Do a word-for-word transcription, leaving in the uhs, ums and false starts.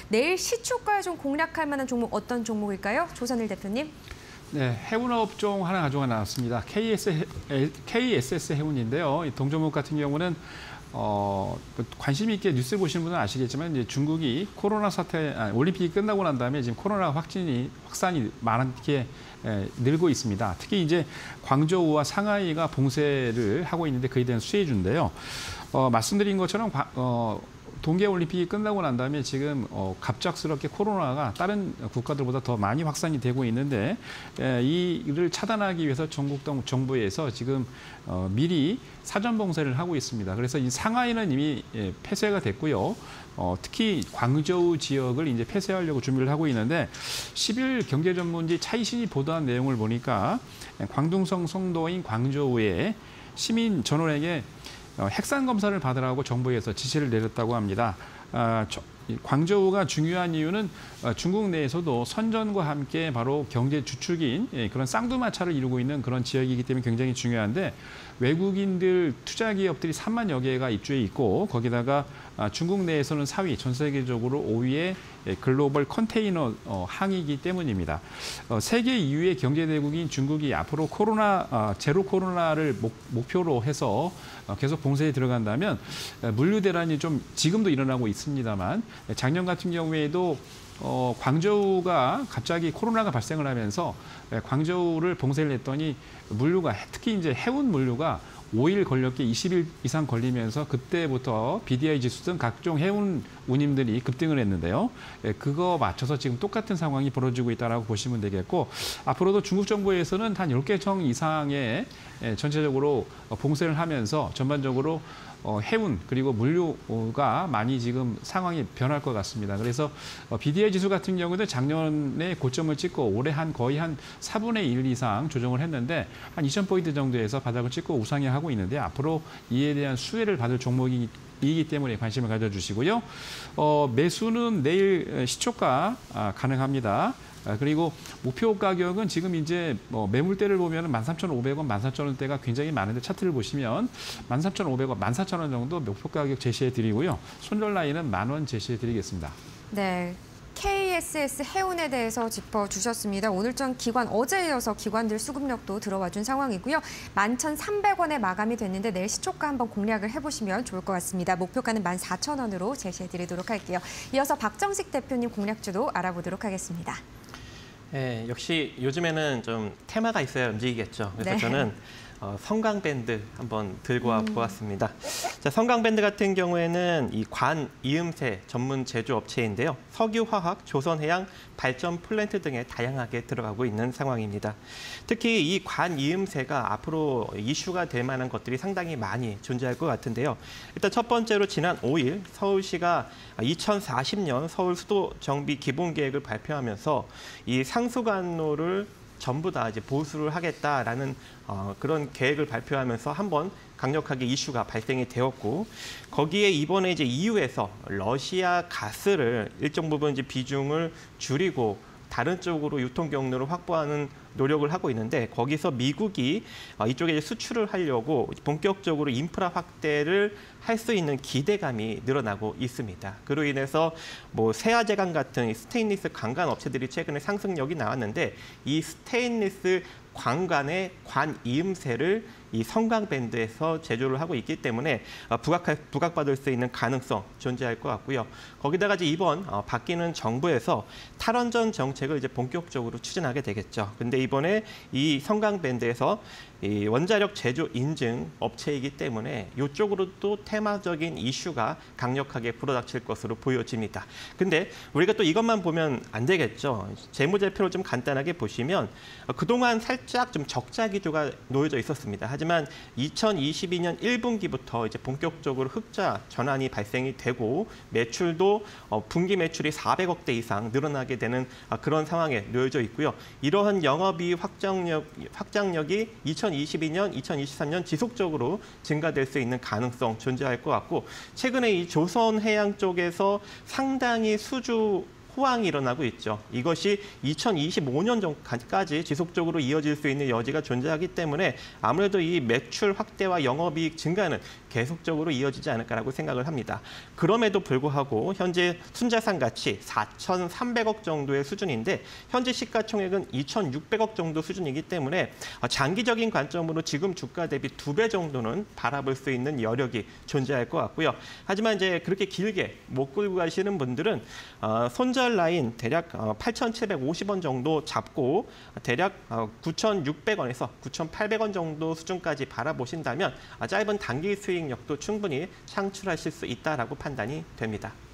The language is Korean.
내일 시초가에 좀 공략할 만한 종목 어떤 종목일까요? 조선일 대표님. 네, 해운업종 하나 가져가 나왔습니다. 케이에스, 케이에스에스 해운인데요. 이 동종목 같은 경우는 어, 관심 있게 뉴스 보시는 분은 아시겠지만 이제 중국이 코로나 사태, 아, 올림픽이 끝나고 난 다음에 지금 코로나 확진이 확산이 많게 에, 늘고 있습니다. 특히 이제 광저우와 상하이가 봉쇄를 하고 있는데 그에 대한 수혜주인데요. 어, 말씀드린 것처럼 어, 동계올림픽이 끝나고 난 다음에 지금 어, 갑작스럽게 코로나가 다른 국가들보다 더 많이 확산이 되고 있는데 에, 이를 차단하기 위해서 전국 정부에서 지금 어, 미리 사전 봉쇄를 하고 있습니다. 그래서 이 상하이는 이미 예, 폐쇄가 됐고요. 어, 특히 광저우 지역을 이제 폐쇄하려고 준비를 하고 있는데 십일 경제전문지 차이신이 보도한 내용을 보니까 광둥성 송도인 광저우에 시민 전원에게 핵산 검사를 받으라고 정부에서 지시를 내렸다고 합니다. 아, 저, 광저우가 중요한 이유는 중국 내에서도 선전과 함께 바로 경제 주축인 그런 쌍두마차를 이루고 있는 그런 지역이기 때문에 굉장히 중요한데 외국인들 투자 기업들이 삼만여 개가 입주해 있고 거기다가 중국 내에서는 사 위, 전 세계적으로 오 위의 글로벌 컨테이너 항이기 때문입니다. 세계 이 위의 경제대국인 중국이 앞으로 코로나 제로 코로나를 목표로 해서 계속 봉쇄에 들어간다면 물류 대란이 좀 지금도 일어나고 있습니다만 작년 같은 경우에도 어, 광저우가 갑자기 코로나가 발생을 하면서 광저우를 봉쇄를 했더니 물류가 특히 이제 해운 물류가 오 일 걸렸기에 이십 일 이상 걸리면서 그때부터 비디아이 지수 등 각종 해운 운임들이 급등을 했는데요. 그거 맞춰서 지금 똑같은 상황이 벌어지고 있다고 보시면 되겠고 앞으로도 중국 정부에서는 한 열 개 청 이상의 전체적으로 봉쇄를 하면서 전반적으로 해운 그리고 물류가 많이 지금 상황이 변할 것 같습니다. 그래서 비디아이 지수 같은 경우도 작년에 고점을 찍고 올해 한 거의 한 사분의 일 이상 조정을 했는데 한 이천 포인트 정도에서 바닥을 찍고 우상향하고 있는데 앞으로 이에 대한 수혜를 받을 종목이 이기 때문에 관심을 가져주시고요. 어, 매수는 내일 시초가 가능합니다. 그리고 목표 가격은 지금 이제 뭐 매물대를 보면 만 삼천 오백 원, 만 사천 원대가 굉장히 많은데 차트를 보시면 만 삼천 오백 원, 만 사천 원 정도 목표 가격 제시해 드리고요. 손절 라인은 만 원 제시해 드리겠습니다. 네. 케이에스에스 해운에 대해서 짚어주셨습니다. 오늘장 기관 어제에 이어서 기관들 수급력도 들어와준 상황이고요. 만 천삼백 원에 마감이 됐는데 내일 시초가 한번 공략을 해보시면 좋을 것 같습니다. 목표가는 만 사천 원으로 제시해드리도록 할게요. 이어서 박정식 대표님 공략주도 알아보도록 하겠습니다. 네, 역시 요즘에는 좀 테마가 있어야 움직이겠죠. 그래서 네. 저는 어, 성강밴드 한번 들고 와 보았습니다. 음. 자, 성강밴드 같은 경우에는 이 관 이음새 전문 제조업체인데요. 석유화학, 조선해양, 발전 플랜트 등에 다양하게 들어가고 있는 상황입니다. 특히 이 관 이음새가 앞으로 이슈가 될 만한 것들이 상당히 많이 존재할 것 같은데요. 일단 첫 번째로 지난 오 일 서울시가 이천사십 년 서울 수도 정비 기본 계획을 발표하면서 이 상수관로를 전부 다 이제 보수를 하겠다라는 어, 그런 계획을 발표하면서 한번 강력하게 이슈가 발생이 되었고 거기에 이번에 이제 이유에서 러시아 가스를 일정 부분 이제 비중을 줄이고 다른 쪽으로 유통 경로를 확보하는 노력을 하고 있는데 거기서 미국이 이쪽에 이제 수출을 하려고 본격적으로 인프라 확대를 할 수 있는 기대감이 늘어나고 있습니다. 그로 인해서 뭐 세아제강 같은 스테인리스 관관 업체들이 최근에 상승력이 나왔는데 이 스테인리스 관관의 관 이음새를 이 성강밴드에서 제조를 하고 있기 때문에 부각, 부각받을 수 있는 가능성 존재할 것 같고요. 거기다가 이제 이번 바뀌는 정부에서 탈원전 정책을 이제 본격적으로 추진하게 되겠죠. 근데 이번에 이 성강밴드에서 이 원자력 제조 인증 업체이기 때문에 이쪽으로 또 테마적인 이슈가 강력하게 불어닥칠 것으로 보여집니다. 근데 우리가 또 이것만 보면 안 되겠죠. 재무제표를 좀 간단하게 보시면 그동안 살짝 좀 적자 기조가 놓여져 있었습니다. 하지만 이천이십이 년 일 분기부터 이제 본격적으로 흑자 전환이 발생이 되고 매출도 분기 매출이 사백억 대 이상 늘어나게 되는 그런 상황에 놓여져 있고요. 이러한 영업이익 확장력, 확장력이 이천이십이 년, 이천이십삼 년 지속적으로 증가될 수 있는 가능성 존재할 것 같고 최근에 이 조선해양 쪽에서 상당히 수주 수황이 일어나고 있죠. 이것이 이천이십오 년 전까지 지속적으로 이어질 수 있는 여지가 존재하기 때문에 아무래도 이 매출 확대와 영업이익 증가는 계속적으로 이어지지 않을까라고 생각을 합니다. 그럼에도 불구하고 현재 순자산 가치 사천삼백억 정도의 수준인데 현재 시가총액은 이천육백억 정도 수준이기 때문에 장기적인 관점으로 지금 주가 대비 두 배 정도는 바라볼 수 있는 여력이 존재할 것 같고요. 하지만 이제 그렇게 길게 못 끌고 가시는 분들은 어, 손절 라인 대략 어, 팔천칠백오십 원 정도 잡고 대략 어, 구천육백 원에서 구천팔백 원 정도 수준까지 바라보신다면 어, 짧은 단기 수익력도 충분히 창출하실 수 있다라고 판단이 됩니다.